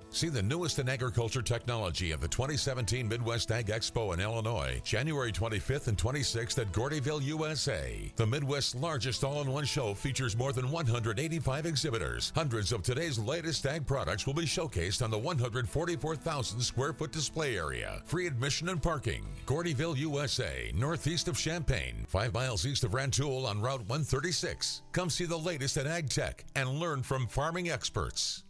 See the newest in agriculture technology at the 2017 Midwest Ag Expo in Illinois, January 25th and 26th at Gordyville, USA. The Midwest's largest all-in-one show features more than 185 exhibitors. Hundreds of today's latest ag products will be showcased on the 144,000 square foot display area. Free admission and parking. Gordyville, USA, northeast of Champaign, 5 miles east of Rantoul on Route 136. Come see the latest in ag tech and learn from farming experts.